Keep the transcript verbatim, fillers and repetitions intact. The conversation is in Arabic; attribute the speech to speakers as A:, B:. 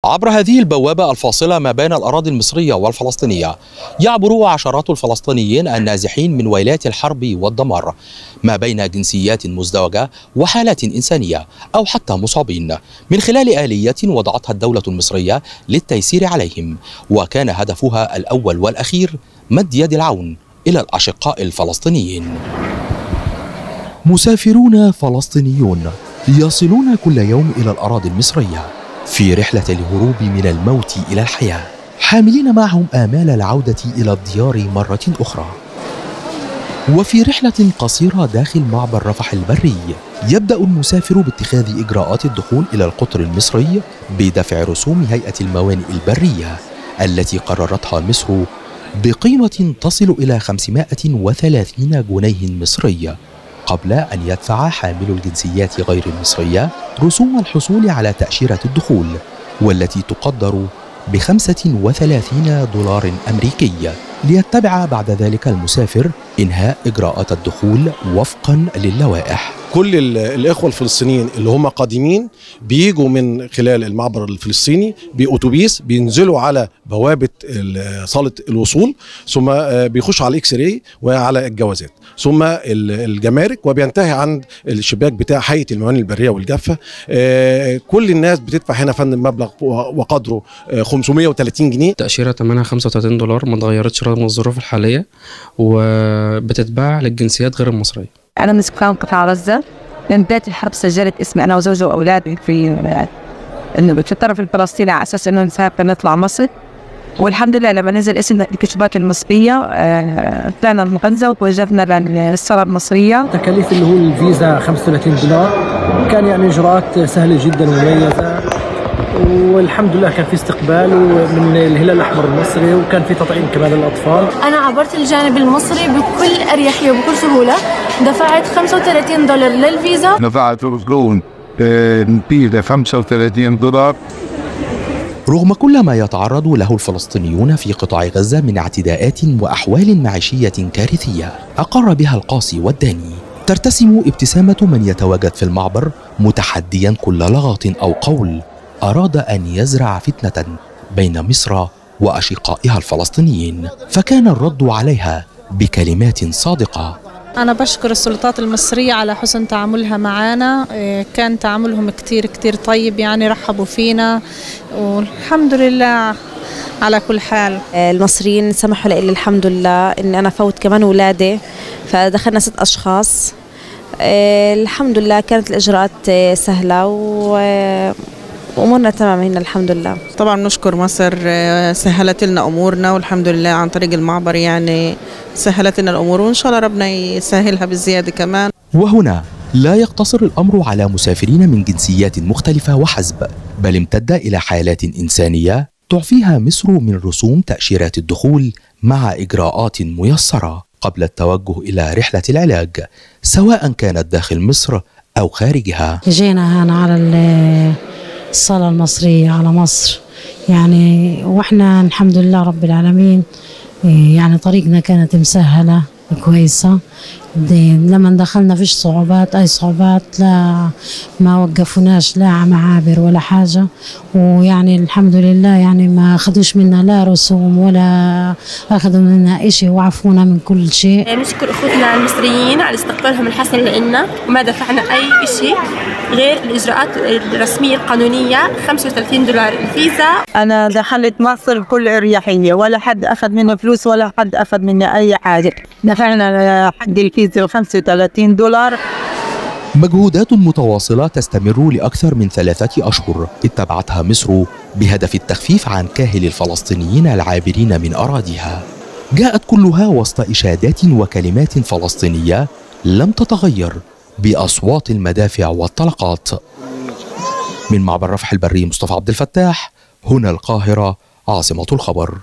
A: عبر هذه البوابة الفاصلة ما بين الأراضي المصرية والفلسطينية يعبر عشرات الفلسطينيين النازحين من ويلات الحرب والدمار ما بين جنسيات مزدوجة وحالات إنسانية أو حتى مصابين من خلال آلية وضعتها الدولة المصرية للتيسير عليهم، وكان هدفها الأول والأخير مد يد العون إلى الأشقاء الفلسطينيين. مسافرون فلسطينيون يصلون كل يوم إلى الأراضي المصرية في رحلة الهروب من الموت إلى الحياة، حاملين معهم آمال العودة إلى الديار مرة أخرى. وفي رحلة قصيرة داخل معبر رفح البري يبدأ المسافر باتخاذ إجراءات الدخول إلى القطر المصري بدفع رسوم هيئة الموانئ البرية التي قررتها مصر بقيمة تصل إلى خمسمائة وثلاثين جنيه مصري، قبل أن يدفع حامل الجنسيات غير المصرية رسوم الحصول على تأشيرة الدخول، والتي تقدر بخمسة وثلاثين دولار أمريكي، ليتبع بعد ذلك المسافر إنهاء إجراءات الدخول وفقا للوائح.
B: كل الإخوة الفلسطينيين اللي هم قادمين بيجوا من خلال المعبر الفلسطيني بأوتوبيس، بينزلوا على بوابة صالة الوصول، ثم بيخشوا على الإكس راي وعلى الجوازات، ثم الجمارك، وبينتهي عند الشباك بتاع هيئة الموانئ البرية والجافة. كل الناس بتدفع هنا فندم مبلغ وقدره خمسمائة وثلاثين جنيه.
C: تأشيرة ثمنها خمسة وثلاثين دولار، ما اتغيرتش رغم الظروف الحالية، وبتتباع للجنسيات غير المصرية.
D: أنا من سكان قطاع غزة، من بداية الحرب سجلت اسمي أنا وزوجي وأولادي في إنه في الطرف الفلسطيني على أساس إنه نسافر نطلع مصر، والحمد لله لما نزل اسم الكشوفات المصرية طلعنا من غزة وتوجهنا للسفارة المصرية.
E: تكاليف اللي هو الفيزا خمسة وثلاثين دولار، كان يعني إجراءات سهلة جدا ومميزة، والحمد لله كان في استقبال من الهلال الأحمر المصري، وكان في تطعيم كمان للأطفال.
F: أنا عبرت الجانب المصري بكل أريحية وبكل سهولة، دفعت خمسة وثلاثين دولار للفيزا.
G: دفعت رسوم الفيزا خمسة وثلاثين دولار.
A: رغم كل ما يتعرض له الفلسطينيون في قطاع غزة من اعتداءات وأحوال معيشية كارثية أقر بها القاسي والداني، ترتسم ابتسامة من يتواجد في المعبر متحديا كل لغط أو قول أراد أن يزرع فتنة بين مصر وأشقائها الفلسطينيين، فكان الرد عليها بكلمات صادقة.
H: أنا بشكر السلطات المصرية على حسن تعاملها معنا، كان تعاملهم كتير كتير طيب، يعني رحبوا فينا والحمد لله على كل حال.
I: المصريين سمحوا لي الحمد لله إن أنا فوت كمان ولادي، فدخلنا ست أشخاص. الحمد لله كانت الإجراءات سهلة و وأمورنا تمام هنا الحمد لله.
J: طبعا نشكر مصر، سهلت لنا أمورنا والحمد لله عن طريق المعبر، يعني سهلت لنا الأمور، وإن شاء الله ربنا يسهلها بالزيادة كمان.
A: وهنا لا يقتصر الأمر على مسافرين من جنسيات مختلفة وحسب، بل امتد إلى حالات إنسانية تعفيها مصر من رسوم تأشيرات الدخول مع إجراءات ميسرة قبل التوجه إلى رحلة العلاج، سواء كانت داخل مصر أو خارجها.
K: جينا هنا على الصالة المصرية على مصر يعني، واحنا الحمد لله رب العالمين، يعني طريقنا كانت مسهلة كويسة، لما دخلنا فيش صعوبات، أي صعوبات لا، ما وقفوناش لا معابر ولا حاجة، ويعني الحمد لله يعني ما أخذوش منا لا رسوم ولا أخذوا منا إشي، وعفونا من كل شيء.
F: نشكر أخوتنا المصريين على استقبالهم الحسن لنا، وما دفعنا أي إشي غير الإجراءات الرسمية القانونية، خمسة وثلاثين دولار الفيزا.
L: أنا دخلت مصر بكل أريحية، ولا حد أخذ منه فلوس ولا حد أخذ مني أي حاجة، دفعنا حق الفيزا خمسة وثلاثين دولار.
A: مجهودات متواصلة تستمر لأكثر من ثلاثة أشهر اتبعتها مصر بهدف التخفيف عن كاهل الفلسطينيين العابرين من أراضيها، جاءت كلها وسط إشادات وكلمات فلسطينية لم تتغير بأصوات المدافع والطلقات. من معبر رفح البري، مصطفى عبد الفتاح، هنا القاهرة، عاصمة الخبر.